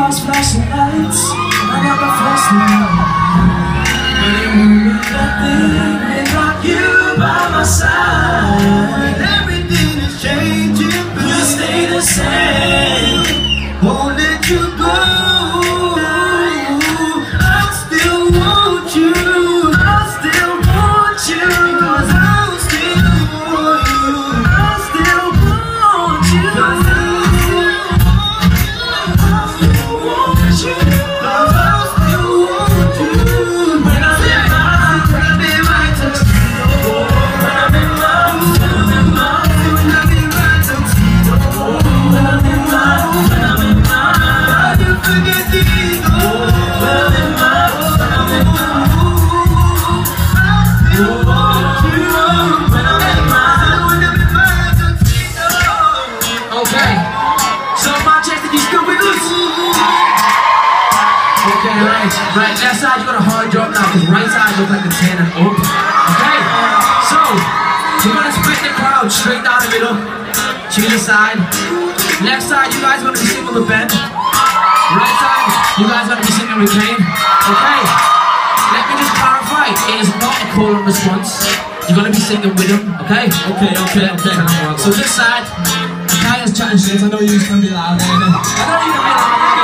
cars, flashing lights. I never first love. But it won't be nothing without you by my side. Everything is changing, but You stay the same. won't let you go. I still want you. I still want you. 'Cause I still want you. I still want you. 'Cause I still want you. 'Cause I still want you. When I'm in my tuxedo. When I'm in my tuxedo. When I'm in my why you forget the ego? When I'm in my I still want you. When I'm in my tuxedo. Okay, so Manchester, you still with us? Okay, right. Left side, you got a hard drop now, because right side looks like a 10 and up. Okay, so we're gonna split the crowd straight down the middle to the side. Left side, you guys are gonna be singing with Ben. Right side, you guys are gonna be singing with Kane. Okay, let me just clarify, it is not a call and response. You're gonna be singing with him, okay? Okay. So this side, Kaya's chatting shit. I know you're just gonna be loud, innit? I know you're gonna be loud.